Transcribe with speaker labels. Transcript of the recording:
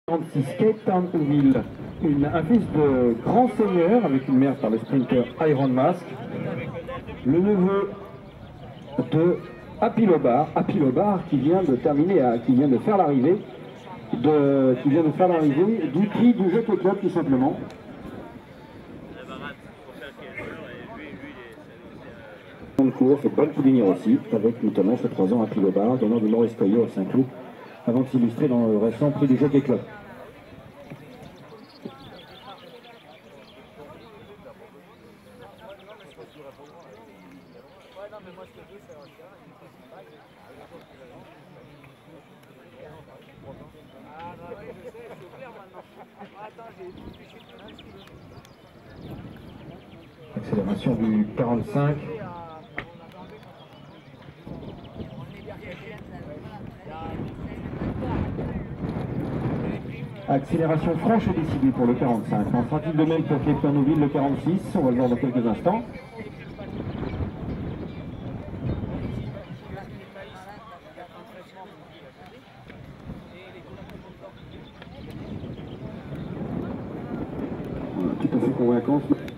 Speaker 1: 46 Cape Town Ouville, un fils de grand seigneur avec une mère par le sprinter Iron Mask, le neveu de Happy Lobar qui vient de terminer, qui vient de faire l'arrivée du prix du Jockey Club tout simplement. Le cours fait bonne poudinière aussi, avec notamment ce 3 ans Happy Lobar, donnant du Maurice Caillot à Saint-Cloud, avant de s'illustrer dans le récent prix du Jockey Club. Accélération du 45. Accélération franche et décidée pour le 45. En sera-t-il de même pour Cape Town Ouville, le 46? On va le voir dans quelques instants. Tout à fait convaincant.